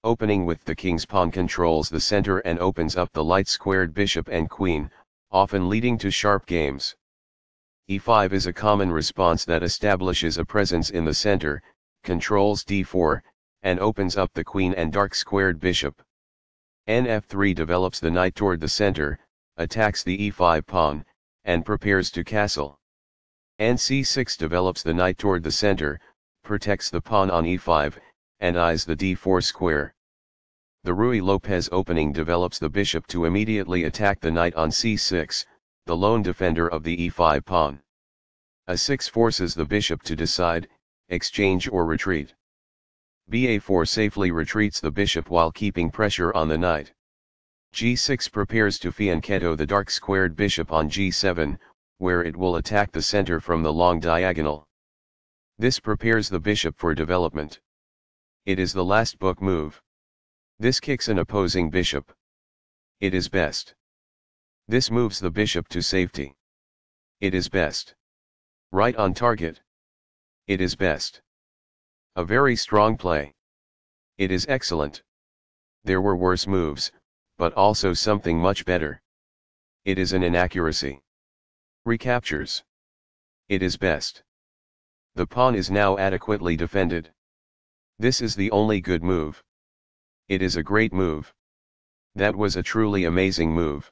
Opening with the king's pawn controls the center and opens up the light-squared bishop and queen, often leading to sharp games. e5 is a common response that establishes a presence in the center, controls d4, and opens up the queen and dark-squared bishop. Nf3 develops the knight toward the center, attacks the e5 pawn, and prepares to castle. Nc6 develops the knight toward the center, protects the pawn on e5, and eyes the d4 square. The Ruy Lopez opening develops the bishop to immediately attack the knight on c6, the lone defender of the e5 pawn. a6 forces the bishop to decide, exchange or retreat. ba4 safely retreats the bishop while keeping pressure on the knight. g6 prepares to fianchetto the dark-squared bishop on g7, where it will attack the center from the long diagonal. This prepares the bishop for development. It is the last book move. This kicks an opposing bishop. It is best. This moves the bishop to safety. It is best. Right on target. It is best. A very strong play. It is excellent. There were worse moves, but also something much better. It is an inaccuracy. Recaptures. It is best. The pawn is now adequately defended. This is the only good move. It is a great move. That was a truly amazing move.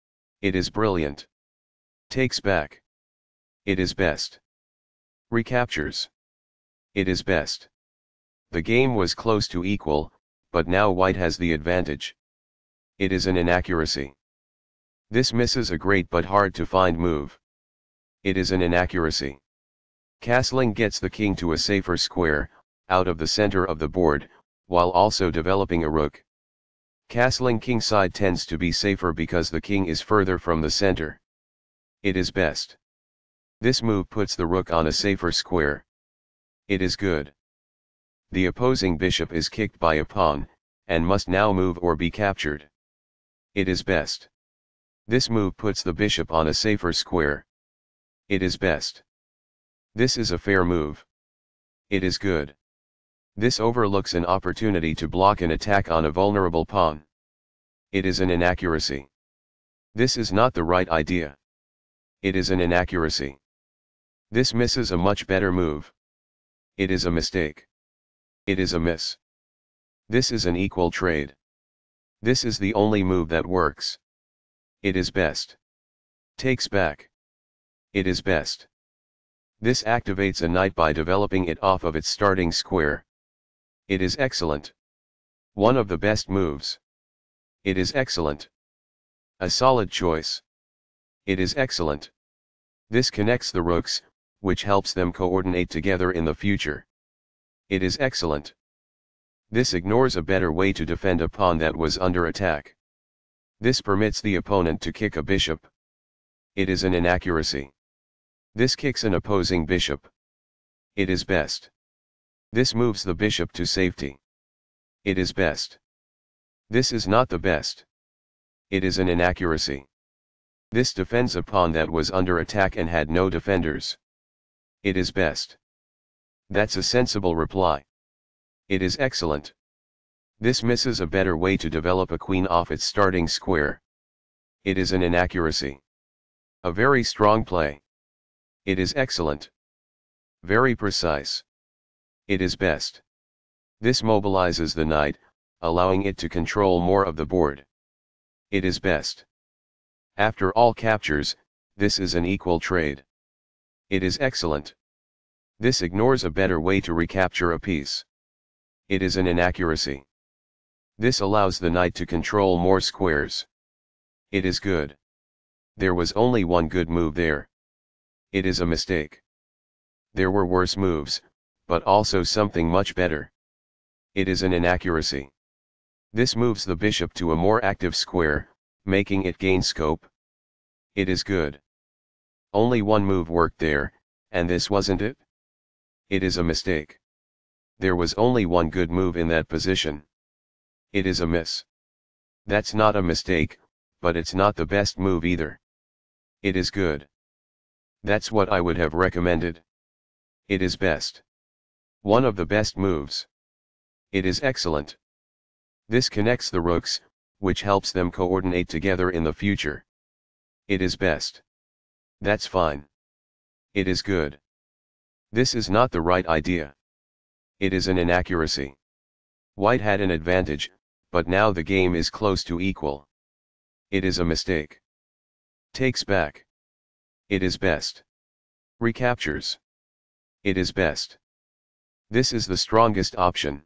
It is brilliant. Takes back. It is best. Recaptures. It is best. The game was close to equal, but now white has the advantage. It is an inaccuracy. This misses a great but hard to find move. It is an inaccuracy. Castling gets the king to a safer square, out of the center of the board, while also developing a rook. Castling kingside tends to be safer because the king is further from the center. It is best. This move puts the rook on a safer square. It is good. The opposing bishop is kicked by a pawn, and must now move or be captured. It is best. This move puts the bishop on a safer square. It is best. This is a fair move. It is good. This overlooks an opportunity to block an attack on a vulnerable pawn. It is an inaccuracy. This is not the right idea. It is an inaccuracy. This misses a much better move. It is a mistake. It is a miss. This is an equal trade. This is the only move that works. It is best. Takes back. It is best. This activates a knight by developing it off of its starting square. It is excellent. One of the best moves. It is excellent. A solid choice. It is excellent. This connects the rooks, which helps them coordinate together in the future. It is excellent. This ignores a better way to defend a pawn that was under attack. This permits the opponent to kick a bishop. It is an inaccuracy. This kicks an opposing bishop. It is best. This moves the bishop to safety. It is best. This is not the best. It is an inaccuracy. This defends a pawn that was under attack and had no defenders. It is best. That's a sensible reply. It is excellent. This misses a better way to develop a queen off its starting square. It is an inaccuracy. A very strong play. It is excellent. Very precise. It is best. This mobilizes the knight, allowing it to control more of the board. It is best. After all captures, this is an equal trade. It is excellent. This ignores a better way to recapture a piece. It is an inaccuracy. This allows the knight to control more squares. It is good. There was only one good move there. It is a mistake. There were worse moves, but also something much better. It is an inaccuracy. This moves the bishop to a more active square, making it gain scope. It is good. Only one move worked there, and this wasn't it? It is a mistake. There was only one good move in that position. It is a miss. That's not a mistake, but it's not the best move either. It is good. That's what I would have recommended. It is best. One of the best moves. It is excellent. This connects the rooks, which helps them coordinate together in the future. It is best. That's fine. It is good. This is not the right idea. It is an inaccuracy. White had an advantage, but now the game is close to equal. It is a mistake. Takes back. It is best. Recaptures. It is best. This is the strongest option.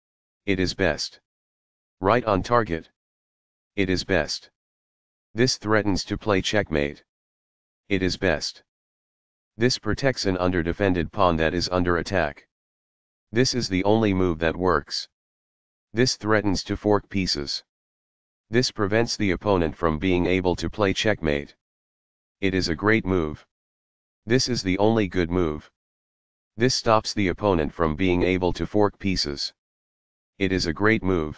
It is best. Right on target. It is best. This threatens to play checkmate. It is best. This protects an underdefended pawn that is under attack. This is the only move that works. This threatens to fork pieces. This prevents the opponent from being able to play checkmate. It is a great move. This is the only good move. This stops the opponent from being able to fork pieces. It is a great move.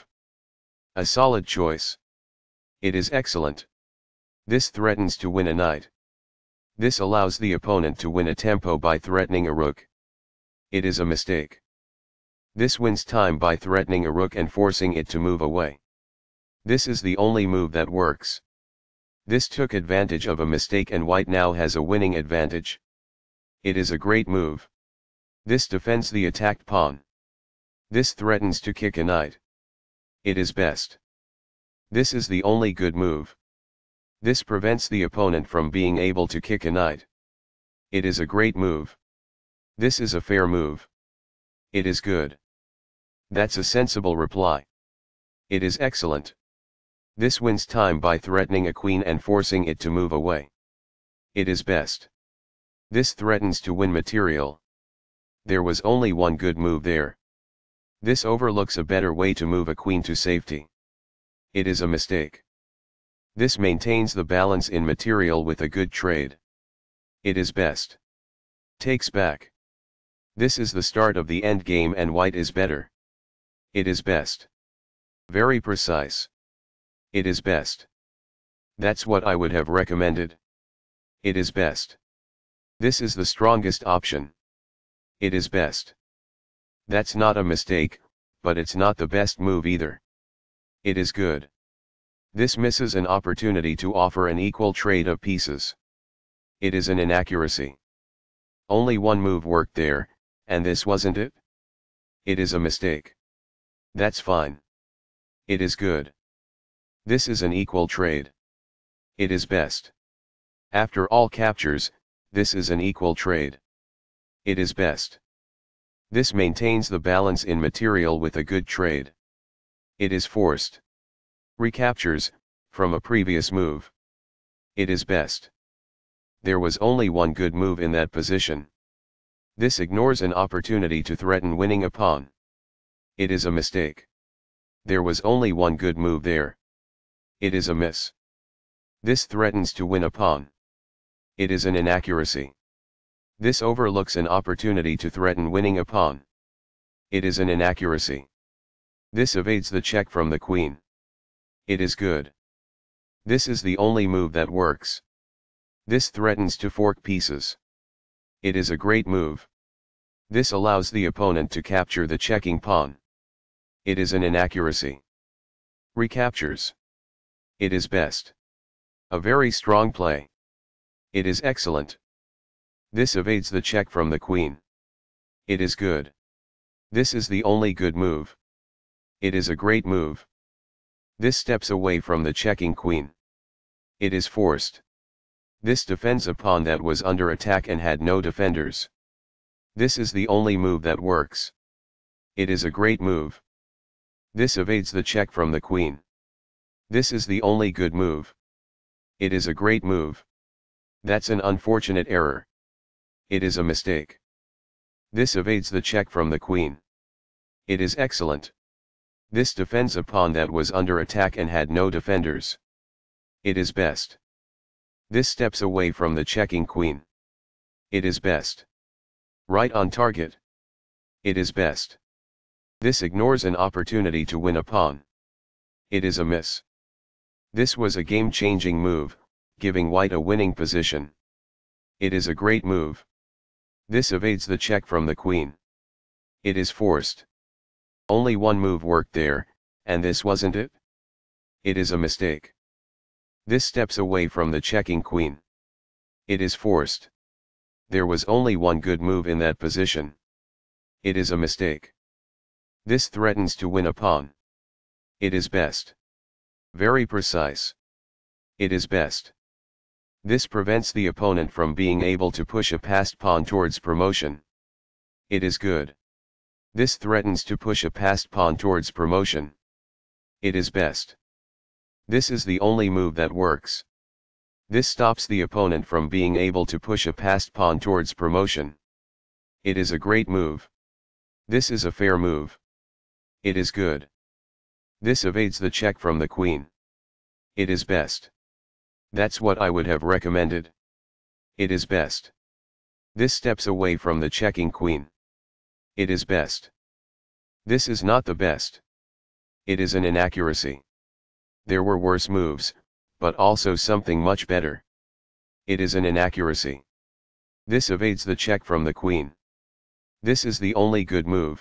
A solid choice. It is excellent. This threatens to win a knight. This allows the opponent to win a tempo by threatening a rook. It is a mistake. This wins time by threatening a rook and forcing it to move away. This is the only move that works. This took advantage of a mistake and white now has a winning advantage. It is a great move. This defends the attacked pawn. This threatens to kick a knight. It is best. This is the only good move. This prevents the opponent from being able to kick a knight. It is a great move. This is a fair move. It is good. That's a sensible reply. It is excellent. This wins time by threatening a queen and forcing it to move away. It is best. This threatens to win material. There was only one good move there. This overlooks a better way to move a queen to safety. It is a mistake. This maintains the balance in material with a good trade. It is best. Takes back. This is the start of the endgame and white is better. It is best. Very precise. It is best. That's what I would have recommended. It is best. This is the strongest option. It is best. That's not a mistake, but it's not the best move either. It is good. This misses an opportunity to offer an equal trade of pieces. It is an inaccuracy. Only one move worked there, and this wasn't it? It is a mistake. That's fine. It is good. This is an equal trade. It is best. After all captures, this is an equal trade. It is best. This maintains the balance in material with a good trade. It is forced. Recaptures, from a previous move. It is best. There was only one good move in that position. This ignores an opportunity to threaten winning a pawn. It is a mistake. There was only one good move there. It is a miss. This threatens to win a pawn. It is an inaccuracy. This overlooks an opportunity to threaten winning a pawn. It is an inaccuracy. This evades the check from the queen. It is good. This is the only move that works. This threatens to fork pieces. It is a great move. This allows the opponent to capture the checking pawn. It is an inaccuracy. Recaptures. It is best. A very strong play. It is excellent. This evades the check from the queen. It is good. This is the only good move. It is a great move. This steps away from the checking queen. It is forced. This defends a pawn that was under attack and had no defenders. This is the only move that works. It is a great move. This evades the check from the queen. This is the only good move. It is a great move. That's an unfortunate error. It is a mistake. This evades the check from the queen. It is excellent. This defends a pawn that was under attack and had no defenders. It is best. This steps away from the checking queen. It is best. Right on target. It is best. This ignores an opportunity to win a pawn. It is a miss. This was a game-changing move, giving white a winning position. It is a great move. This evades the check from the queen. It is forced. Only one move worked there, And this wasn't it? It is a mistake. This steps away from the checking queen. It is forced. There was only one good move in that position. It is a mistake. This threatens to win a pawn. It is best. Very precise. It is best. This prevents the opponent from being able to push a passed pawn towards promotion. It is good. This threatens to push a passed pawn towards promotion. It is best. This is the only move that works. This stops the opponent from being able to push a passed pawn towards promotion. It is a great move. This is a fair move. It is good. This evades the check from the queen. It is best. That's what I would have recommended. It is best. This steps away from the checking queen. It is best. This is not the best. It is an inaccuracy. There were worse moves, but also something much better. It is an inaccuracy. This evades the check from the queen. This is the only good move.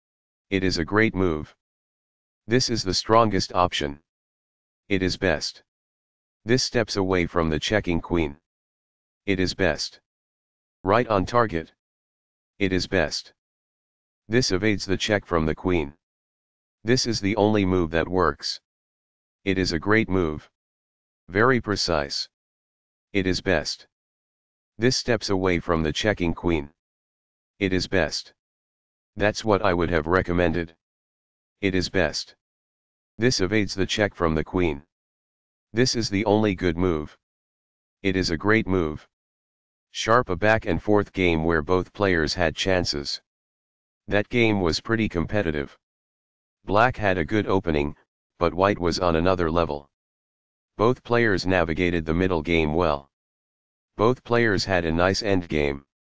It is a great move. This is the strongest option. It is best. This steps away from the checking queen. It is best. Right on target. It is best. This evades the check from the queen. This is the only move that works. It is a great move. Very precise. It is best. This steps away from the checking queen. It is best. That's what I would have recommended. It is best. This evades the check from the queen. This is the only good move. It is a great move. Sharp a back and forth game where both players had chances. That game was pretty competitive. Black had a good opening, but white was on another level. Both players navigated the middle game well. Both players had a nice endgame.